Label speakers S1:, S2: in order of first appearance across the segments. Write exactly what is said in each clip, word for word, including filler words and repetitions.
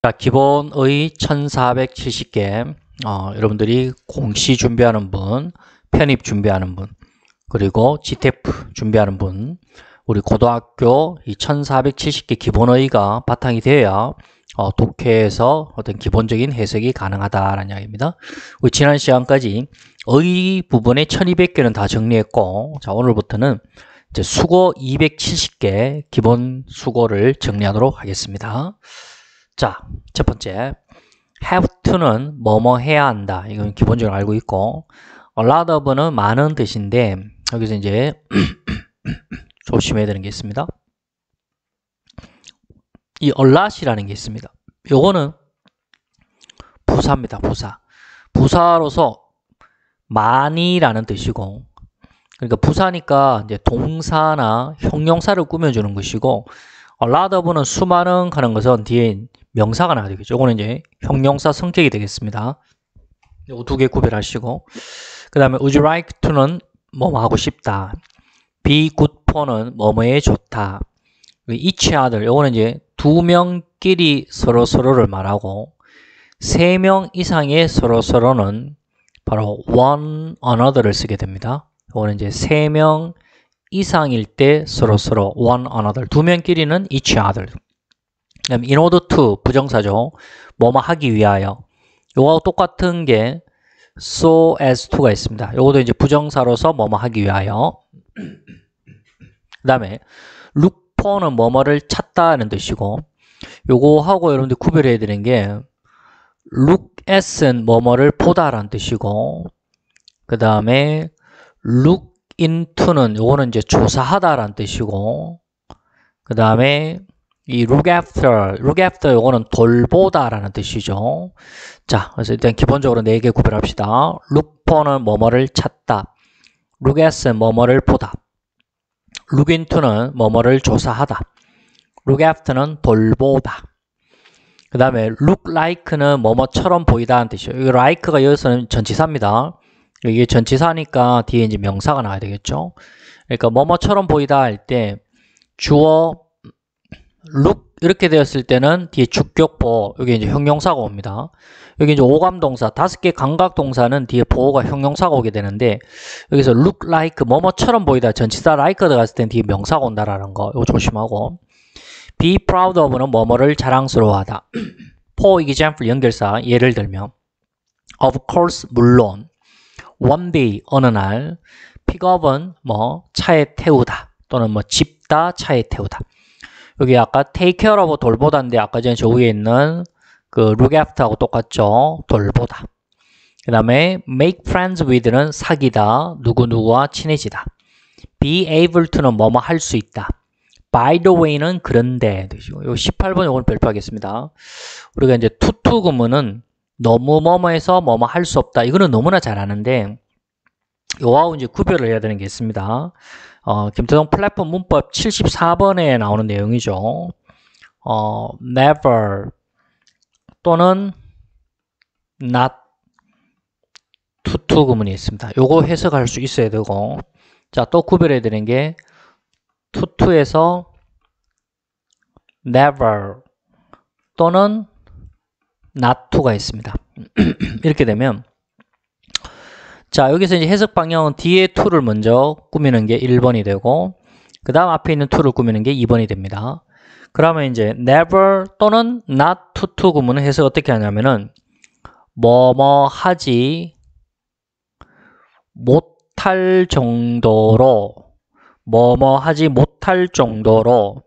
S1: 자, 기본의 천사백칠십 개, 어, 여러분들이 공시 준비하는 분, 편입 준비하는 분, 그리고 지테프 준비하는 분, 우리 고등학교 이 천사백칠십 개 기본의가 바탕이 되어야 어, 독해에서 어떤 기본적인 해석이 가능하다라는 이야기입니다. 우리 지난 시간까지 의 부분의 천이백 개는 다 정리했고, 자, 오늘부터는 이제 수고 이백칠십 개 기본 수고를 정리하도록 하겠습니다. 자, 첫 번째, have to는 뭐뭐 해야 한다. 이건 기본적으로 알고 있고, a lot of는 많은 뜻인데, 여기서 이제 조심해야 되는 게 있습니다. 이 a lot이라는 게 있습니다. 요거는 부사입니다. 부사. 부사로서 많이라는 뜻이고, 그러니까 부사니까 이제 동사나 형용사를 꾸며주는 것이고, a lot of는 수많은 하는 것은 뒤에 명사가 나와야 되겠죠. 이거는 이제 형용사 성격이 되겠습니다. 이 두 개 구별하시고, 그 다음에 would you like to는 뭐뭐 하고 싶다. be good for는 뭐뭐에 좋다. each other, 이거는 이제 두 명끼리 서로 서로를 말하고, 세 명 이상의 서로 서로는 바로 one another를 쓰게 됩니다. 이거는 이제 세 명 이상일 때 서로 서로 one another, 두 명끼리는 each other. 그다음에 in order to 부정사죠. 뭐뭐 하기 위하여. 요거하고 똑같은 게 so as to가 있습니다. 요것도 이제 부정사로서 뭐뭐 하기 위하여. 그다음에 look for는 뭐뭐를 찾다는 뜻이고, 요거하고 여러분들 구별해야 되는 게 look at은 뭐뭐를 보다라는 뜻이고, 그다음에 look into는 요거는 이제 조사하다라는 뜻이고, 그 다음에 이 look after, look after 요거는 돌보다라는 뜻이죠. 자, 그래서 일단 기본적으로 네 개 구별합시다. look for는 뭐뭐를 찾다, look at은 뭐뭐를 보다, look into는 뭐뭐를 조사하다, look after는 돌보다. 그 다음에 look like는 뭐뭐처럼 보이다는 뜻이에요. 이 like가 여기서는 전치사입니다. 이게 전치사니까 뒤에 이제 명사가 나와야 되겠죠. 그러니까 뭐뭐처럼 보이다 할 때 주어 look 이렇게 되었을 때는 뒤에 주격보, 여기 이제 형용사가 옵니다. 여기 이제 오감동사, 다섯 개 감각동사는 뒤에 보호가 형용사가 오게 되는데, 여기서 look like 뭐뭐처럼 보이다, 전치사 like 들어갔을 땐 뒤에 명사가 온다라는 거, 이거 조심하고. be proud of는 뭐뭐를 자랑스러워하다. for example 연결사, 예를 들면 of course 물론, one day 어느 날, pick up은 뭐 차에 태우다 또는 뭐 집다, 차에 태우다. 여기 아까 take care of 돌보다인데 아까 전에 저 위에 있는 그 look after하고 똑같죠. 돌보다. 그 다음에 make friends with는 사귀다, 누구누구와 친해지다. be able to는 뭐뭐 할 수 있다. by the way는 그런데 뜻이고, 요 십팔 번 요걸 별표하겠습니다. 우리가 이제 투투 구문은 너무 뭐뭐해서 뭐뭐 할 수 없다. 이거는 너무나 잘 아는데, 요하고 이제 구별을 해야 되는 게 있습니다. 어, 김태동 플랫폼 문법 칠십사 번에 나오는 내용이죠. 어, never 또는 not 투투 구문이 있습니다. 요거 해석할 수 있어야 되고, 자, 또 구별해야 되는 게 투투에서 never 또는 not to가 있습니다. 이렇게 되면, 자, 여기서 이제 해석 방향은 뒤에 to를 먼저 꾸미는 게 일 번이 되고, 그 다음 앞에 있는 to를 꾸미는 게 이 번이 됩니다. 그러면 이제 never 또는 not to to 구문은 해석 어떻게 하냐면은, 뭐뭐 하지 못할 정도로, 뭐뭐 하지 못할 정도로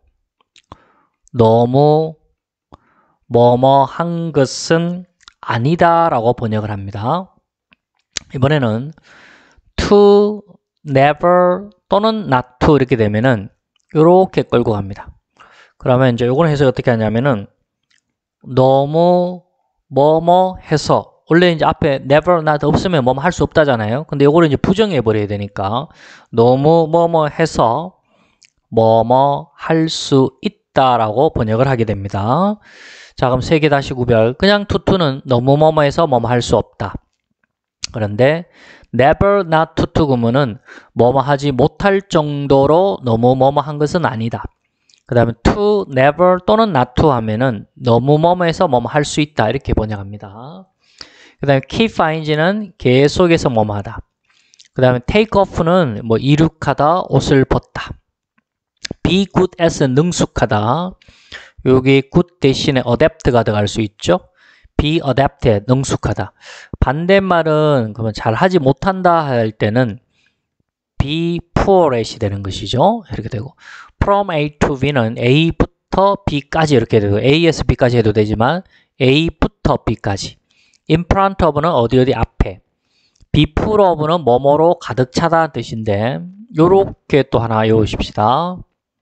S1: 너무 뭐뭐 한 것은 아니다 라고 번역을 합니다. 이번에는 to, never 또는 not to 이렇게 되면은 이렇게 끌고 갑니다. 그러면 이제 요거는 해석이 어떻게 하냐면은, 너무 뭐뭐 해서, 원래 이제 앞에 never, not 없으면 뭐뭐 할 수 없다잖아요. 근데 요거를 이제 부정해 버려야 되니까 너무 뭐뭐 해서 뭐뭐 할 수 있다라고 번역을 하게 됩니다. 자, 그럼 세 개 다시 구별. 그냥 to to는 너무 뭐뭐 해서 뭐뭐 할 수 없다. 그런데 never, not to to 구문은 뭐뭐 하지 못할 정도로 너무 뭐뭐 한 것은 아니다. 그 다음에 to, never 또는 not to 하면은 너무 뭐뭐해서 뭐뭐 할 수 있다 이렇게 번역합니다. 그 다음에 keep ing는 계속해서 뭐뭐 하다. 그 다음에 take off는 뭐 이륙하다, 옷을 벗다. be good at은 능숙하다. 여기 good 대신에 adapt가 들어갈 수 있죠. be adapted, 능숙하다. 반대말은 그러면 잘 하지 못한다 할 때는 be poor at이 되는 것이죠. 이렇게 되고 from A to B는 A부터 B까지 이렇게 되고 A에서 B까지 해도 되지만 A부터 B까지. in front of는 어디 어디 앞에. be full of는 뭐뭐로 가득 차다는 뜻인데 요렇게 또 하나 외우십시다.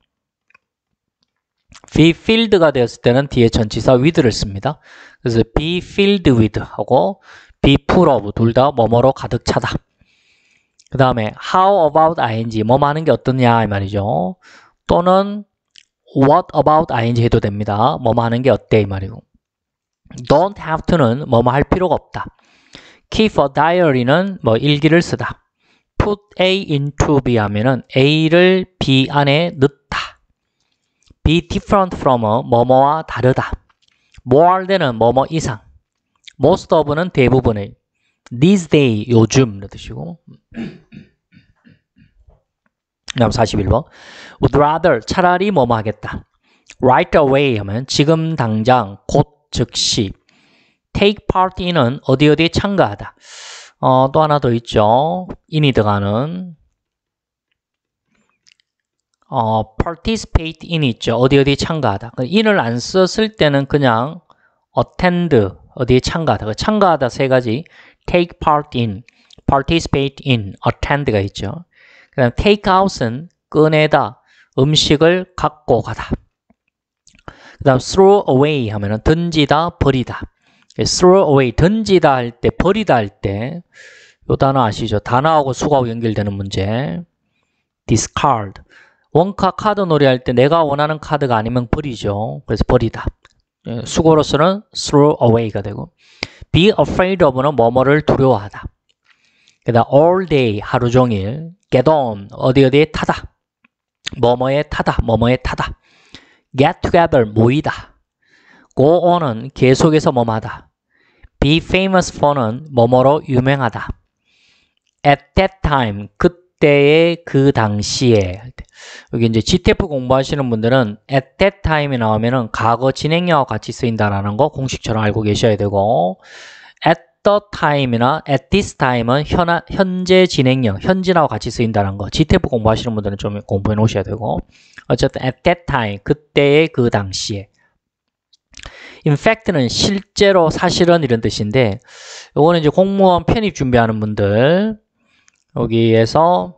S1: be filled가 되었을 때는 뒤에 전치사 with를 씁니다. 그래서 be filled with 하고 be full of 둘 다 뭐뭐로 가득 차다. 그 다음에 how about ing 뭐뭐 하는 게 어떠냐 이 말이죠. 또는 what about ing 해도 됩니다. 뭐뭐 하는 게 어때 이 말이고. don't have to는 뭐뭐 할 필요가 없다. keep a diary는 뭐 일기를 쓰다. put A into B 하면은 A를 B 안에 넣다. be different from 뭐뭐와 다르다. more than은 뭐뭐 이상. most of는 대부분의. these days 요즘 이런 뜻이고. 다음 사십일 번. would rather 차라리 뭐뭐 하겠다. right away 하면 지금 당장 곧 즉시. take part in은 어디 어디에 참가하다. 어, 또 하나 더 있죠. in이 들어가는 어, participate in 있죠. 어디 어디에 참가하다. in을 안 썼을 때는 그냥 attend 어디에 참가하다. 참가하다 세 가지. take part in, participate in, attend가 있죠. 그 다음 take out은 꺼내다, 음식을 갖고 가다. 그 다음 throw away 하면은 던지다, 버리다. throw away, 던지다 할 때, 버리다 할 때, 요 단어 아시죠? 단어하고 수거하고 연결되는 문제. discard. 원카 카드 놀이 할 때 내가 원하는 카드가 아니면 버리죠. 그래서 버리다. 수거로서는 throw away가 되고. be afraid of는 뭐뭐를 두려워하다. 그 다음 all day, 하루 종일. get on, 어디 어디에 타다. 뭐뭐에 타다, 뭐뭐에 타다. get together, 모이다. go on은 계속해서 뭐뭐하다. be famous for는 뭐뭐로 유명하다. at that time, 그때의 그 당시에. 여기 이제 지티에프 공부하시는 분들은 at that time이 나오면은 과거 진행형과 같이 쓰인다라는 거 공식처럼 알고 계셔야 되고, at the time이나 at this time은 현, 현재 진행형, 현진하고 같이 쓰인다는 거. 지티에프 공부하시는 분들은 좀 공부해 놓으셔야 되고, 어쨌든 at that time, 그때의 그 당시에. in fact는 실제로, 사실은 이런 뜻인데, 요거는 이제 공무원 편입 준비하는 분들, 여기에서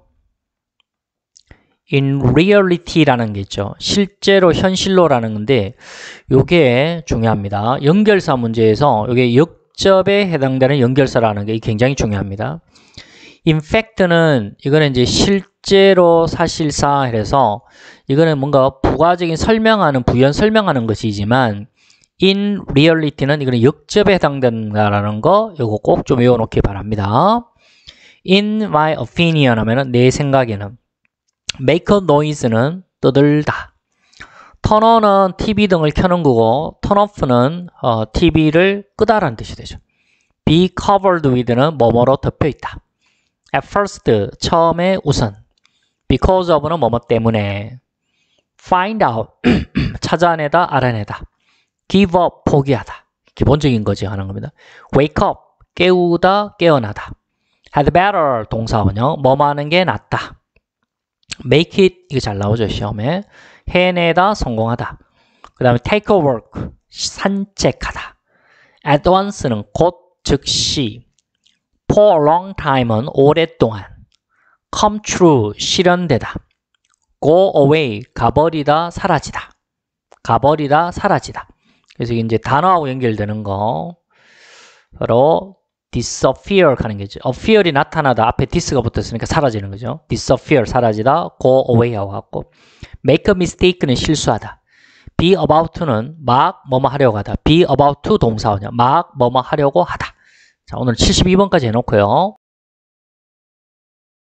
S1: in reality라는 게 있죠. 실제로, 현실로라는 건데 요게 중요합니다. 연결사 문제에서 요게 역접에 해당되는 연결사라는 게 굉장히 중요합니다. in fact는 이거는 이제 실제로, 사실상 해서 이거는 뭔가 부가적인 설명하는, 부연 설명하는 것이지만 in reality는 이거는 역접에 해당된다라는 거 요거 꼭 좀 외워놓기 바랍니다. in my opinion 하면은 내 생각에는. make a noise는 떠들다. turn on은 티비 등을 켜는 거고 turn off는 어, 티비를 끄다라는 뜻이 되죠. be covered with는 뭐뭐로 덮여 있다. at first, 처음에 우선. because of는 뭐뭐 때문에. find out, 찾아내다, 알아내다. give up, 포기하다. 기본적인 거지 하는 겁니다. wake up, 깨우다, 깨어나다. had better, 동사원형, 뭐뭐 하는 게 낫다. make it, 이거 잘 나오죠 시험에. 해내다, 성공하다. 그 다음에 take a walk, 산책하다. at once는 곧, 즉시. for a long time은 오랫동안. come true, 실현되다. go away, 가버리다, 사라지다. 가버리다, 사라지다. 그래서 이제 단어하고 연결되는 거 바로 disappear 하는 게죠. appear이 나타나다, 앞에 this가 붙었으니까 사라지는 거죠. disappear, 사라지다, go away 하고 같고. make a mistake는 실수하다. be about to는 막 뭐뭐 하려고 하다. be about to 동사원이야. 막 뭐뭐 하려고 하다. 자, 오늘 칠십이 번까지 해놓고요.